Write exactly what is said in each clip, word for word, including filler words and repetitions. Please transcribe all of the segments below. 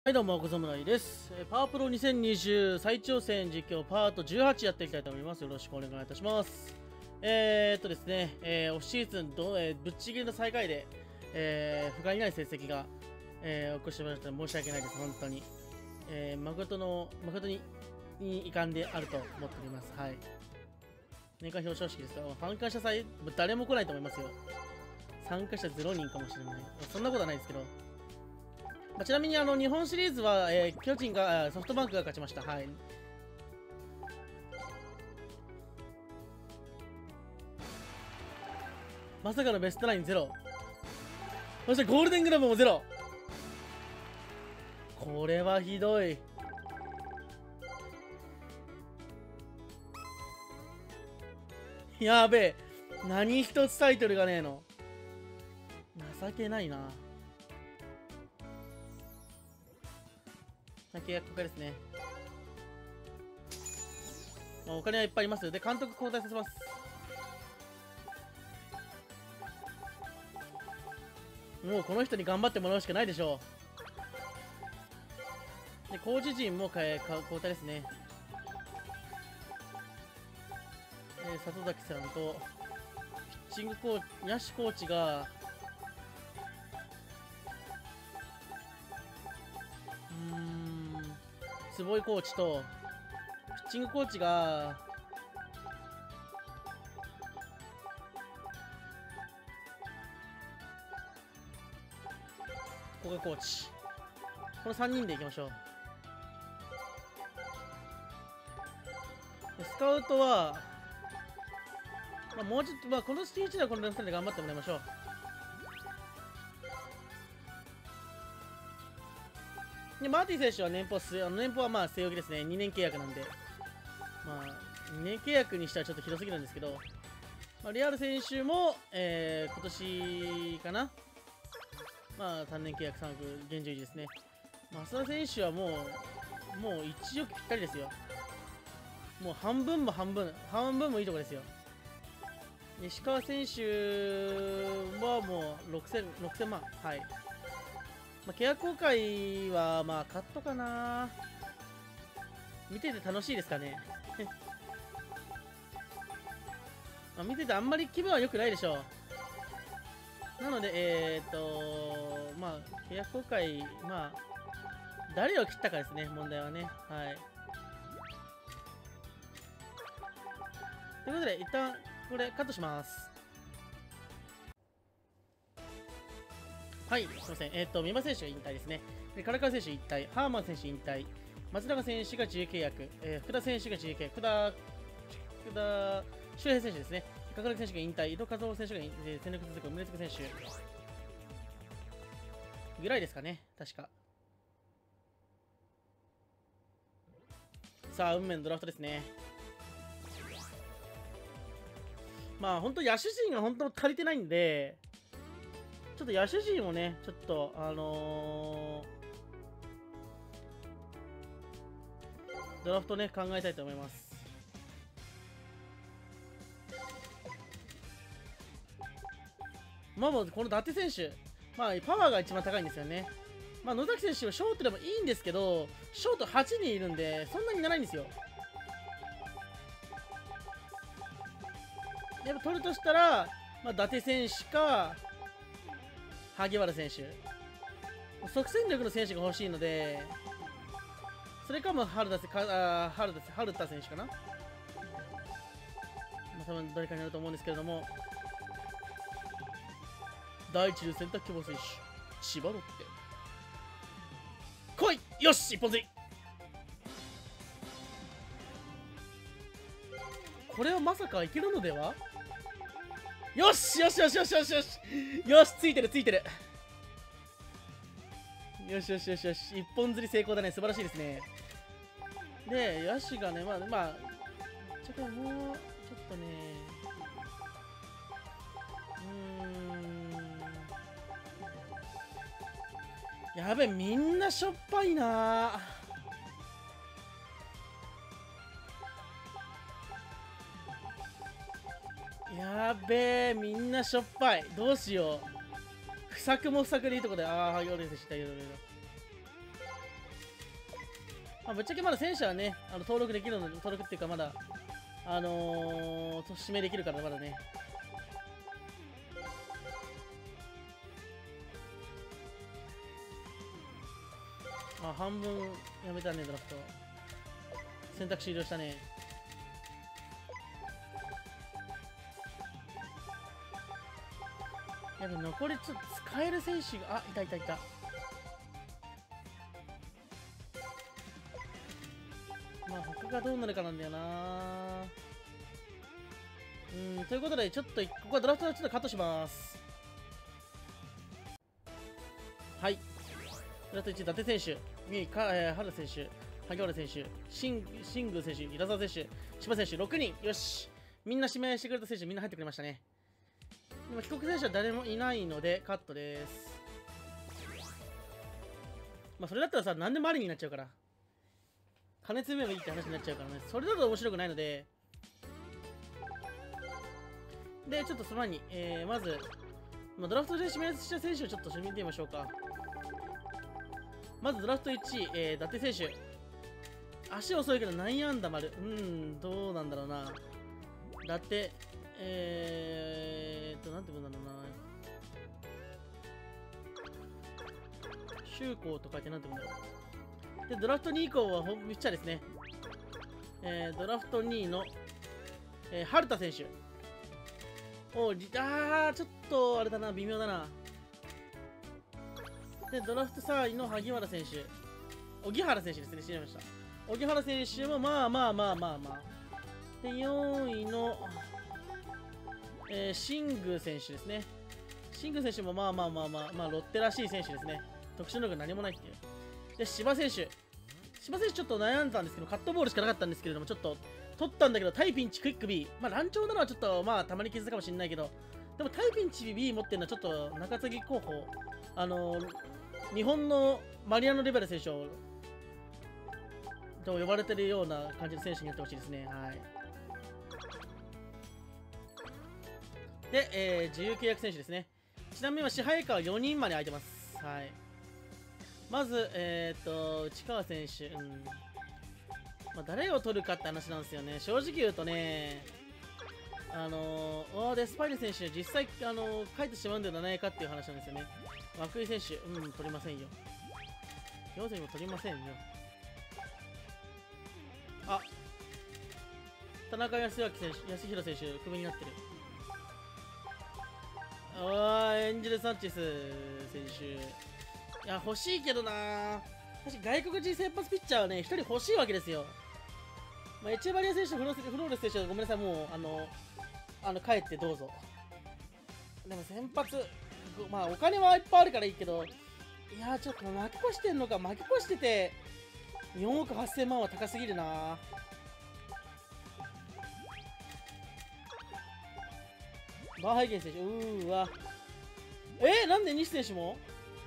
はいどうも、ござむらいです。えーパワープロにせんにじゅう再挑戦実況パートじゅうはちやっていきたいと思います。よろしくお願いいたします。えー、っとですね、えー、オフシーズンど、えー、ぶっちぎりの最下位で、えー、不甲斐ない成績が、えー、起こしてしまいましたので申し訳ないです、本当に。えー、誠の、誠に、に遺憾であると思っております。はい。年間表彰式ですが、参加者祭、誰も来ないと思いますよ。参加者ゼロにんかもしれない。そんなことはないですけど。まあ、ちなみにあの日本シリーズは、えー、巨人がソフトバンクが勝ちました。はい。まさかのベストラインゼロ。そしてゴールデングラブもゼロ。これはひどい。やべえ。何一つタイトルがねえの。情けないな。契約ここですね。まあ、お金はいっぱいあります。で、監督交代させます。もうこの人に頑張ってもらうしかないでしょう。で、コーチ陣も変え交代ですね。えー、里崎さんと、ピッチングコーチ、野手コーチが、うーん、坪井コーチと、ピッチングコーチが、古賀コーチ。このさんにんでいきましょう。スカウトは、まあ、もうちょっと、まあ、このステージではこのふたりで頑張ってもらいましょう。で、マーティ選手は年俸す、あの年俸はまあ据え置きですね。にねん契約なんで。まあ、にねん契約にしてはちょっと広すぎるんですけど、まあ、リアル選手も、えー、今年かな。まあ、さんねん契約さんおく現状維持ですね。増田選手はもう、もういちおくぴったりですよ。もう半分も半分、半分もいいとこですよ。石川選手はもうろくせん、ろくせんまん。はい。まあ、契約更改は、まあ、カットかな。見てて楽しいですかね。まあ見ててあんまり気分は良くないでしょう。なので、えーっと、まあ、契約更改、まあ、誰を切ったかですね、問題はね。はい。ということで、一旦、これ、カットします。はい、すみません。えーっと、三馬選手が引退ですね。で、唐川選手引退、ハーマン選手引退、松永選手が自由契約、えー、福田選手が自由契約、福田、福田周平選手ですね。高倉選手が引退、井戸和夫選手が引退、戦力続く、宗次選手ぐらいですかね、確か。さあ、運命のドラフトですね。まあ、本当野手陣が本当足りてないんで、ちょっと野手陣をね、ちょっと、あのー、ドラフトね、考えたいと思います。まあもう、この伊達選手、まあ、パワーが一番高いんですよね。まあ、野崎選手はショートでもいいんですけど、ショートはちにんいるんで、そんなにいらないんですよ。やっぱ取るとしたら、まあ、伊達選手か、萩原選手。即戦力の選手が欲しいので、それかも春田かあ春田春田選手かな。まあ、多分どれかになると思うんですけれども、第一流選択希望選手、千葉ロッテ。来い、よし、一本釣り。これはまさかいけるのでは。よしよしよしよしよしよしよし、ついてるついてる。よしよしよしよし、一本釣り成功だね。素晴らしいですね。で、野手がね、まあ、まあ、ちょっともう、ちょっとね、うーん。やべえ、みんなしょっぱいな。やべえ、みんなしょっぱい。どうしよう。不作も不作でいいとこで、ああ、ヨル選手だ、ヨル。 まあ、ぶっちゃけまだ選手はね、あの登録できるので、登録っていうかまだ、あのー、指名できるからまだね。あ、半分やめたね、ドラフト。選択終了したね。やべ、残りちょっと使える選手が、あ、いたいたいた。まあ、他がどうなるかなんだよな。うん、ということで、ちょっと、ここはドラフトでちょっとカットします。はい。ドラフトいち、伊達選手、三重か、えー、原選手、萩原選手、シンシング選手、平沢選手、柴選手、ろくにん。よし。みんな指名してくれた選手、みんな入ってくれましたね。でも、帰国選手は誰もいないので、カットです。まあ、それだったらさ、何でもありになっちゃうから。金積めばいいって話になっちゃうからね。それだと面白くないので。で、ちょっとその前に、えー、まず、まあ、ドラフトで指名した選手をちょっと見てみましょうか。まずドラフトいちい、えー、伊達選手。足遅いけど内野安打丸。うん、どうなんだろうな。伊達、えーっと、なんて言うんだろうな。周公と書いてなんて言うんだろう。で、ドラフトに以降はピッチャーですね。えー、ドラフトにいの、えー、春田選手。おー、あー、ちょっと、あれだな、微妙だな。で、ドラフトさんいの萩原選手。荻原選手ですね、知りました。荻原選手も、まあまあまあまあまあ。で、よんいの、えー、シング選手ですね。シング選手も、まあまあまあまあ、まあ、ロッテらしい選手ですね。特殊能力何もないっていう。で、芝選手。芝選手ちょっと悩んだんですけど、カットボールしかなかったんですけれども、ちょっと、取ったんだけど、タイピンチクイック B。まあ、乱調なのはちょっと、まあ、たまに気づくかもしれないけど、でもタイピンチ B 持ってるのはちょっと、中継ぎ候補、あのー、日本のマリアノ・リベラ選手を、と呼ばれてるような感じの選手になってほしいですね。はい。で、えー、自由契約選手ですね。ちなみに支配下はよにんまで空いてます。はい。まず、えー、っと、内川選手、うん。まあ、誰を取るかって話なんですよね。正直言うとね、あのー、オーデスパイネ選手、実際、あのー、書いてしまうんではないかっていう話なんですよね。涌井選手、うん、取りませんよ。陽選も取りませんよ。あ、田中康明選手、康弘選手、クビになってる。あー、エンジェル・サンチェス選手。いや、欲しいけどなー。確か外国人先発ピッチャーはね、ひとり欲しいわけですよ。まあ、エチェバリア選手とフローレス選手はごめんなさい、もう、あの、あの帰ってどうぞ。でも先発、まあお金はいっぱいあるからいいけど、いやーちょっと巻き越してんのか、巻き越してて、よんおくはっせんまんは高すぎるな。バーハイゲン選手、うーわ。えー、なんで西選手も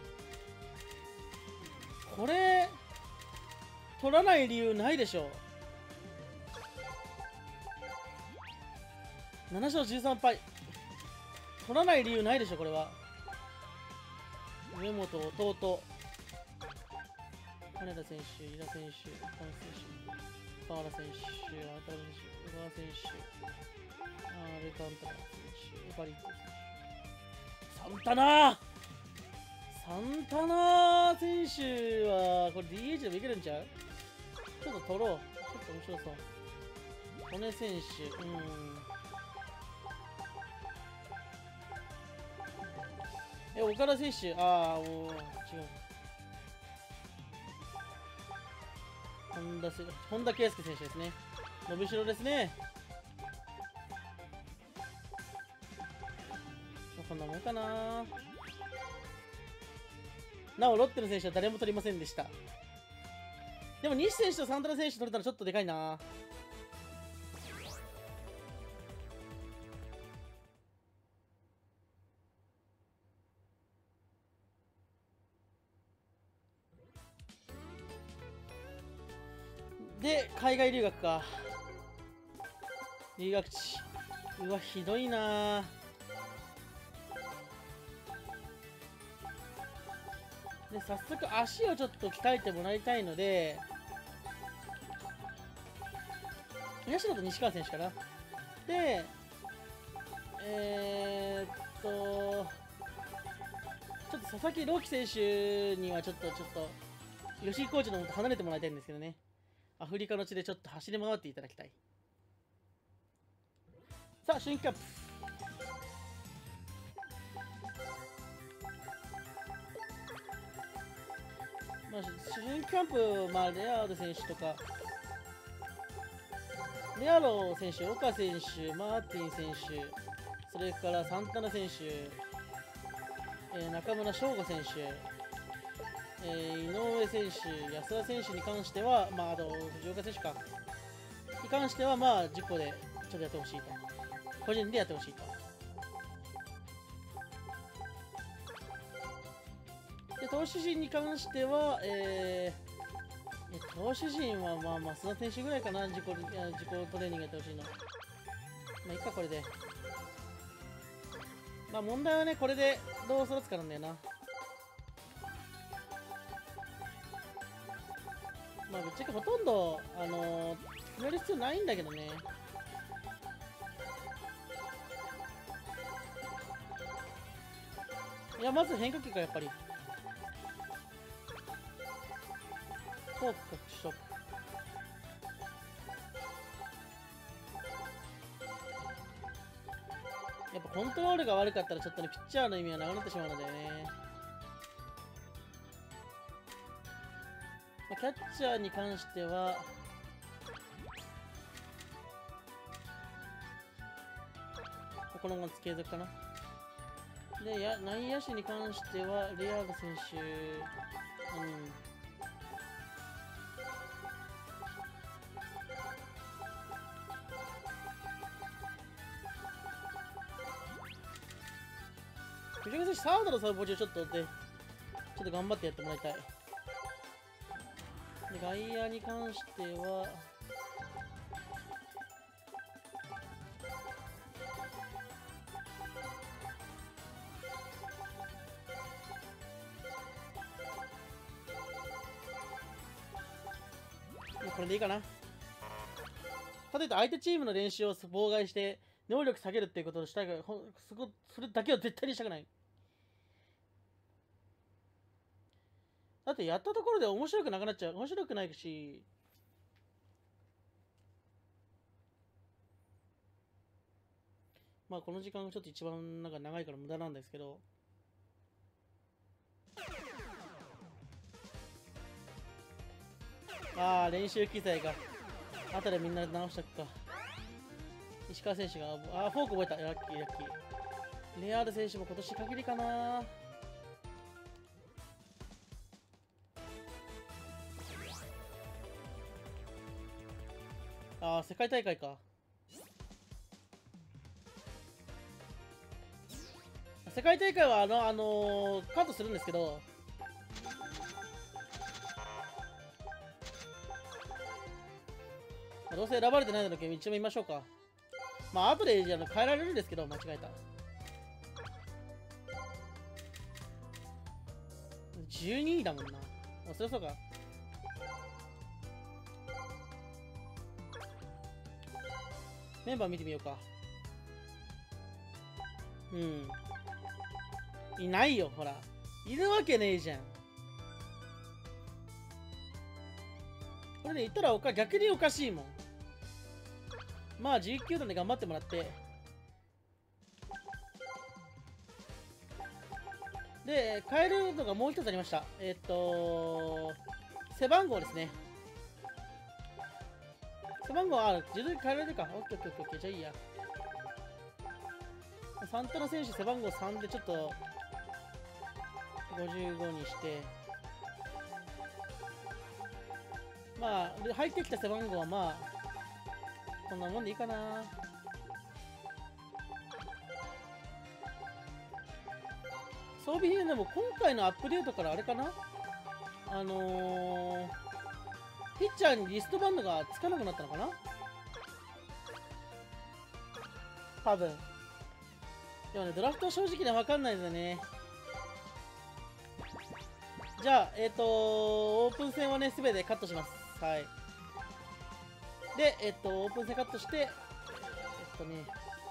これ、取らない理由ないでしょ。なな勝じゅうさん敗。取らない理由ないでしょ、これは。上本、弟。金田選手、伊田選手、岡本選手、河原選手、渡辺選手、小川選手、アルカンタラ選手、エバリット選手。サンタナーサンタナー選手は、これ ディーエイチ でもいけるんちゃう？ちょっと取ろう。ちょっと面白そう。骨選手、うん。え、岡田選手、ああ、もう、違う。本田せ、本田圭佑選手ですね。伸びしろですね。こんなもんかな。なお、ロッテの選手は誰も取りませんでした。でも、西選手とサンタナ選手取れたらちょっとでかいな。で、海外留学か。留学地。うわ、ひどいな。で、早速足をちょっと鍛えてもらいたいので、 野手だと西川選手かな。で、えー、っと、ちょっと佐々木朗希選手にはちょっと、ちょっと、吉井コーチのもと離れてもらいたいんですけどね。アフリカの地でちょっと走り回っていただきたい。さあ、春季キャンプ。まあ、春季キャンプ、まあ、レアード選手とか、レアロ選手、岡選手、マーティン選手、それからサンタナ選手、えー、中村翔吾選手、えー、井上選手、安田選手に関しては、まあ、あと藤岡選手か、に関しては、まあ、事故でちょっとやってほしいと。個人でやってほしいと。で、投手陣に関しては、えー、投手陣は、まあ、増田選手ぐらいかな、自己、自己トレーニングやってほしいの。まあ、いいか、これで。まあ、問題はね、これでどう育つかなんだよな。まあ、ぶっちゃけほとんど、あのー、決める必要ないんだけどね。いや、まず変化球か、やっぱり。フォークか、ショップ。やっぱコントロールが悪かったらちょっとね、ピッチャーの意味はなくなってしまうのでね。まあ、キャッチャーに関しては、このまま継続かな。で、や内野手に関しては、レアード選手、うん。藤岡選手、サードのサーブをちょっとで、ちょっと頑張ってやってもらいたい。で、外野に関しては、これでいいかな。かといって相手チームの練習を妨害して能力下げるっていうことをしたいから、そこそれだけは絶対にしたくない。だってやったところで面白くなくなっちゃう。面白くないし、まあこの時間がちょっと一番なんか長いから無駄なんですけど、ああ練習機材が後でみんな直したくか。石川選手がああフォーク覚えた。ラッキーラッキー。レアール選手も今年限りかな。ああ世界大会か。世界大会はあのあのー、カットするんですけど、どうせ選ばれてないのだけ一応見ましょうか。まあ後でじゃあ変えられるんですけど、間違えた。じゅうにいだもんな。あ、そりゃそうか。メンバー見てみようか。うん。いないよ、ほら。いるわけねえじゃん。これね、言ったらおか逆におかしいもん。まあじゅうきゅうだんで頑張ってもらって。で、変えるのがもう一つありました。えっと、背番号ですね。背番号は、あ、自動で変えられるか。オッケーオッケーオッケー。じゃあいいや。サンタナ選手背番号さんでちょっと、ごじゅうごにして。まあ、入ってきた背番号はまあ、こんなもんでいいかな。装備品でも今回のアップデートからあれかな、あのー、ピッチャーにリストバンドがつかなくなったのかな多分。でもね、ドラフトは正直ね、わかんないんだよね。じゃあ、えっ、ー、とー、オープン戦はね、すべてカットします。はい。 で、えっと、オープン戦カットして、えっとね、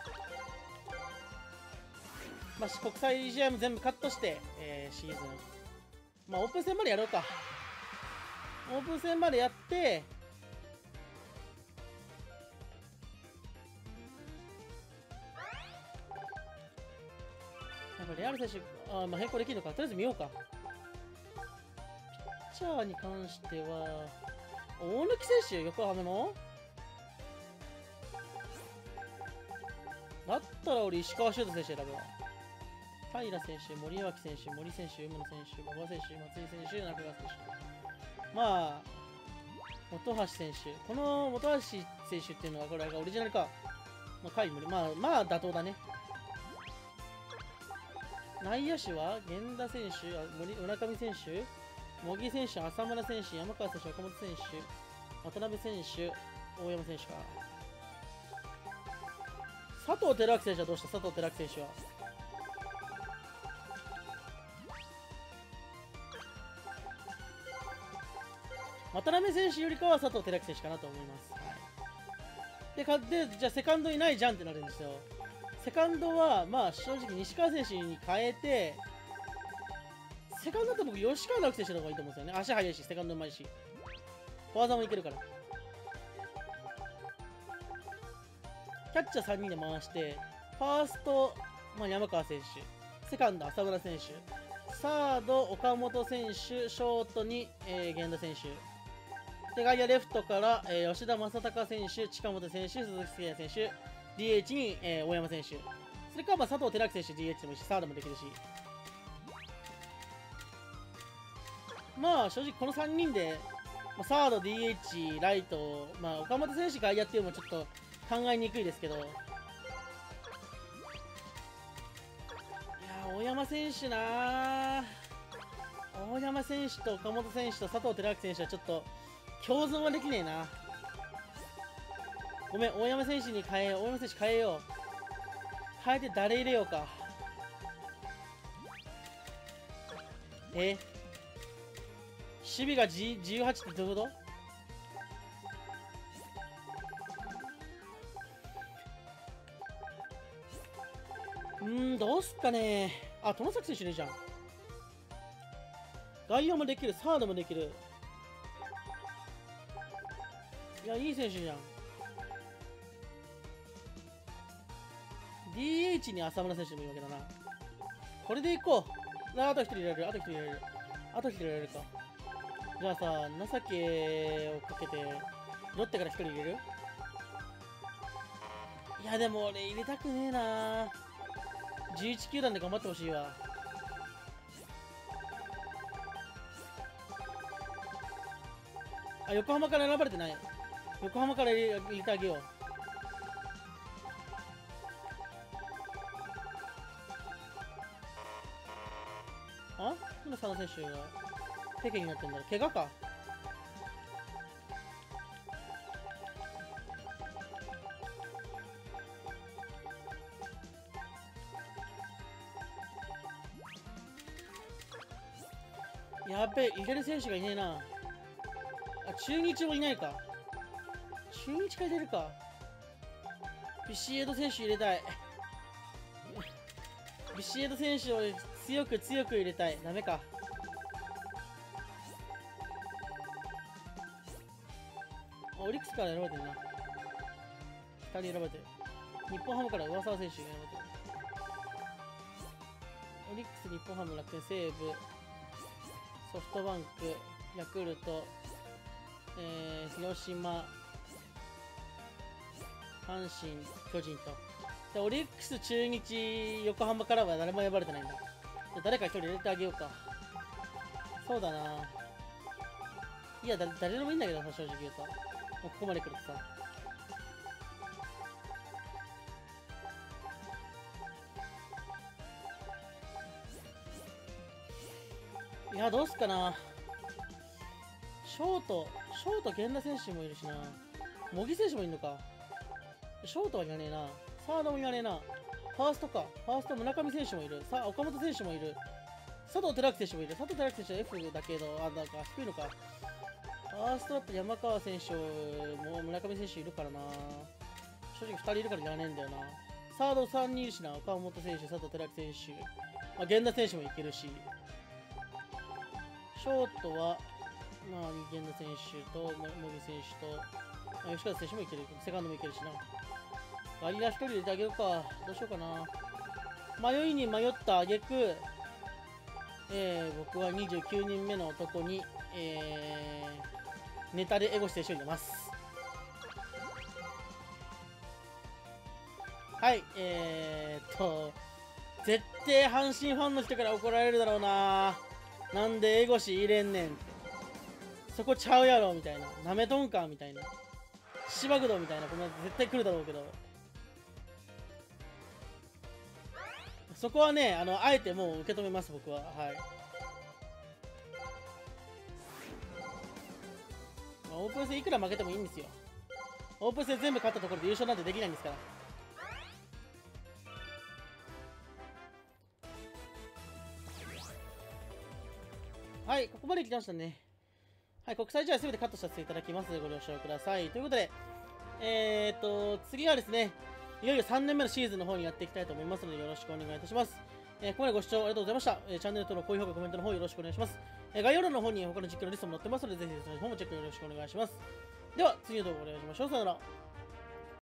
まあ、国際試合も全部カットして、えー、シーズン。まあ、オープン戦までやろうか。オープン戦までやって、なんかレアル選手、あまあ、変更できるのか。とりあえず見ようか。ピッチャーに関しては、大貫選手、横浜のだったら俺、石川修太選手選ぶわ。平選手、森脇選手、森選手、梅野選手、馬場選手、松井選手、中川選手。まあ、本橋選手。この本橋選手っていうのは、これがオリジナルか。まあ、回無理。まあ、まあ、妥当だね。内野手は、源田選手、森村上選手、茂木選手、浅村選手、山川選手、岡本選手、渡辺選手、大山選手か。佐藤輝明選手はどうした佐藤輝明選手は。渡辺選手よりかは佐藤輝明選手かなと思います。で、かでじゃあセカンドいないじゃんってなるんですよ。セカンドは、まあ正直西川選手に変えて、セカンドだと僕、吉川直樹選手の方がいいと思うんですよね。足速いし、セカンドうまいし。フォアザもいけるから。キャッチャーさんにんで回して、ファースト、まあ、山川選手、セカンド、浅村選手、サード、岡本選手、ショートに、えー、源田選手。で、外野レフトから、えー、吉田正尚選手、近本選手、鈴木誠也選手、ディーエイチ に、えー、大山選手。それから、まあ、佐藤輝明選手、ディーエイチ でもいいし、サードもできるし。まあ、正直このさんにんで、まあ、サード、ディーエイチ、ライト、まあ、岡本選手外野っていうのもちょっと考えにくいですけど、いやー、大山選手なー。大山選手と岡本選手と佐藤輝明選手はちょっと共存はできねえな。ごめん、大山選手に変えよう。大山選手変えよう。変えて誰入れようか。え守備が、G、じゅうはちってどういうこと？うーん、どうすっかね。あ、友崎選手いるじゃん。外野もできる、サードもできる。いや、いい選手じゃん。ディーエイチ に浅村選手でもいいわけだな。これでいこう。あと一人入れられる、あと一人入れられる。あと一人入れられるか。じゃあさ、情けをかけて、ロッテから一人入れる？いや、でも俺入れたくねえな。じゅういち球団で頑張ってほしいわ。あ、横浜から選ばれてない。横浜から入れ、入れてあげよう。あ？なんで佐野選手がペケになってんだろう。怪我か。やっべえ、入れる選手がいねえな。あ、中日もいないか。中日から入れるか。ビシエド選手入れたい。ビシエド選手を強く強く入れたい。ダメか。あ、オリックスから選ばれてるな。ふたり選ばれてる。日本ハムから上沢選手が選ばれてる。オリックス、日本ハム、楽天、西武、ソフトバンク、ヤクルト、えー、広島、阪神、巨人と。で、オリックス、中日、横浜からは誰も選ばれてないんだ。で、誰か一人入れてあげようか。そうだな。いや、だ誰でもいいんだけどさ、正直言うと。もうここまで来るとさ。いや、どうすっかな。ショート、ショート、源田選手もいるしな。茂木選手もいるのか。ショートはいらねえな。サードもいらねえな。ファーストか。ファースト、村上選手もいる。さあ、岡本選手もいる。佐藤輝明選手もいる。佐藤輝明選手は F だけど、あ、なんか低いのか。ファァーストだったら山川選手も村上選手いるからな。正直ふたりいるからいらねえんだよな。サードさんにんいるしな。岡本選手、佐藤輝明選手、まあ、源田選手もいけるし、ショートは、まあ、源田選手と茂木選手と、まあ、吉川選手もいける。セカンドもいけるしな。ガリラひとり入れてあげようか。どうしようかな。迷いに迷った挙句、えー、僕はにじゅうきゅうにんめの男に、えー、ネタでエゴシ選手を入れます。はい、えーっと、絶対阪神ファンの人から怒られるだろうな。なんでエゴシ入れんねんって。そこちゃうやろみたいな。なめとんかみたいな。芝生道みたいなコメント絶対来るだろうけど。そこはね、あの、あえてもう受け止めます、僕は。はい。まあ、オープン戦いくら負けてもいいんですよ。オープン戦全部勝ったところで優勝なんてできないんですから。はい、ここまで来ましたね。はい、国際試合すべてカットさせていただきますのでご了承ください。ということで、えーっと、次はですね、いよいよさんねんめのシーズンの方にやっていきたいと思いますので、よろしくお願いいたします。えー、ここまでご視聴ありがとうございました。えー、チャンネル登録、高評価、コメントの方よろしくお願いします。えー、概要欄の方に他の実況のリストも載ってますので、ぜひその方もチェックよろしくお願いします。では、次の動画お願いしましょう。さよなら。